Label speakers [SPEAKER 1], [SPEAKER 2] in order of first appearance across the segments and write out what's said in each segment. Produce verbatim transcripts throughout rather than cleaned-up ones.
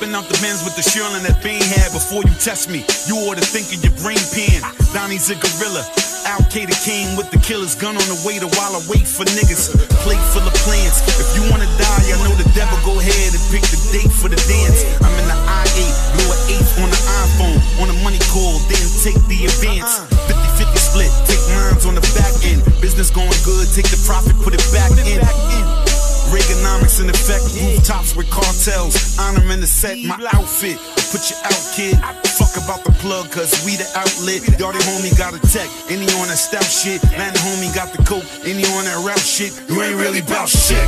[SPEAKER 1] Hopping out the Benz with the shearling that Bane had. Before you test me, you ought to think of your brain pan. Donnie's a gorilla. Al-Qaeda came with the killer's gun on the waiter while I wait for niggas. Plate full of plans. If you wanna die, I know the devil. Go ahead and pick the date for the dance. I'm in the I eight, blow an eight on the iPhone. On a money call, then take the advance. fifty fifty split, take mines on the back end. Business going good, take the profit, put it back in. Reaganomics in effect, rooftops with cartels. Honor in the set, my outfit. Put you out, kid. Fuck about the plug, cause we the outlet. Y'all the homie got a tech, and he on that stout shit. Man, the homie got the coke, and he on that rap shit. You ain't really bout shit.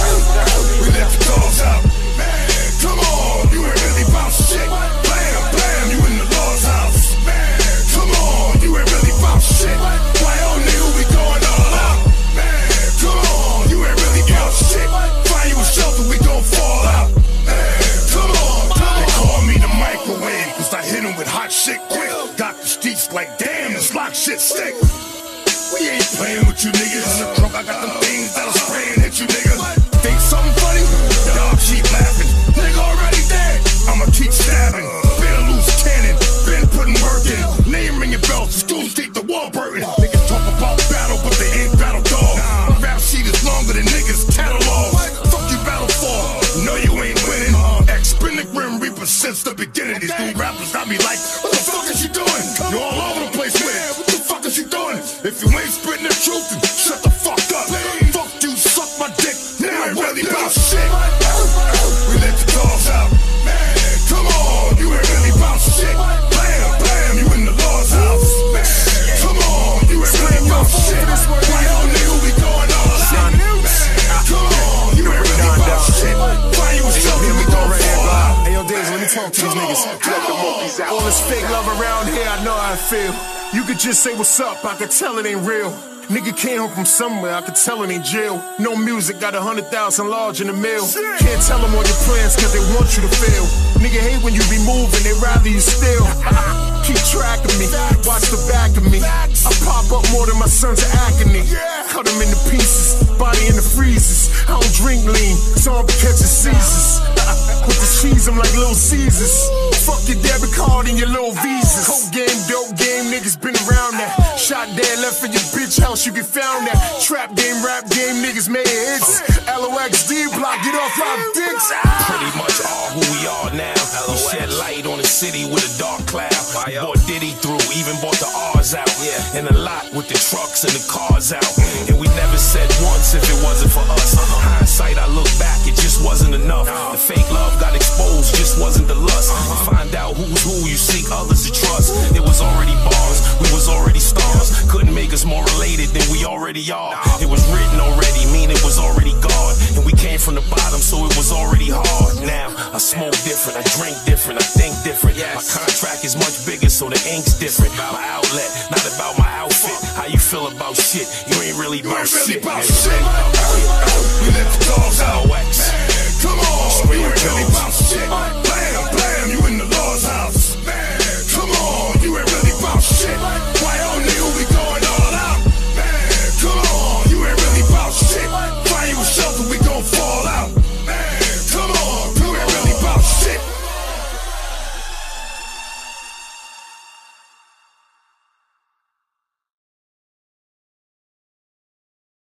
[SPEAKER 2] We let the dogs out. Man, come on, you ain't really bout shit. Bam, bam, you in the Lord's house. Man, come on, you ain't really bout shit. Why on nigga, we going all out. Man, come on, you ain't really bout shit. Find you a shelter, we gon' fall out. Man, come on, they call me the microwave, cause I hit him with hot shit quick. Got the streets like, damn, this lock shit stick. We ain't playing with you niggas. In the trunk, I got them things that'll spray and hit you niggas. Think something funny? Y'all keep laughing. Nigga already dead. I'ma keep stabbing. Been a loose cannon. Been putting work in. Name ringing bells. The schools keep the wall burning. Niggas talk about battle, but they ain't battle dogs. My rap sheet is longer than niggas' catalog. Fuck you battle for. No, you ain't winning. Xperience Reaper since the beginning. These new rappers got me like, what the fuck is you doing? You're all over the place with it. What the fuck is you doing? If you ain't spitting the truth, then shut the fuck up. Fuck you, suck my dick. Now ain't really about shit. We let the dogs out. Man, come on, you ain't really about shit. Blam, blam, you in the Lord's house. Man, come on, you ain't really about shit. Why on nigga, we going all out. Man, come on, you ain't really about shit. Why you a shelter, we gon' fall out.
[SPEAKER 3] Hey yo, Days, let me talk to these niggas. All this fake love around here, I know how I feel. You could just say what's up, I could tell it ain't real. Nigga came home from somewhere, I could tell it ain't jail. No music, got a hundred thousand large in the mail. Can't tell them all your plans cause they want you to fail. Nigga hate when you be moving, they rather you still. Keep track of me, watch the back of me. I pop up more than my son's agony. Cut him into pieces, body in the freezers. I don't drink lean, so I'm catching Caesars. With the cheese, I'm like Little Caesars. Fuck your debit card and your little visas. Coke game, dope game, niggas been around that. Shot dead, left in your bitch house, you get found that. Trap game, rap game, niggas made hits. L O X D block, get off our dicks.
[SPEAKER 4] Pretty much all who we are now. We shed light on the city with a dark cloud. We bought Diddy through, even bought the R's out. And a lot with the trucks and the cars out. And we never said once if it wasn't for us. Hindsight, I look back, it just wasn't enough. The fake love got exposed, just wasn't the lust. Find out who's who, you seek others to trust. It was already bars, we was already stars. Couldn't make us more related than we already are. It was written already, mean it was already God. And we came from the bottom, so it was already hard. Now, I smoke different, I drink different, I think different. My contract is much bigger, so the ink's different. My outlet, not about my outfit. How you feel about shit? You ain't really about shit.
[SPEAKER 2] We let the dogs out.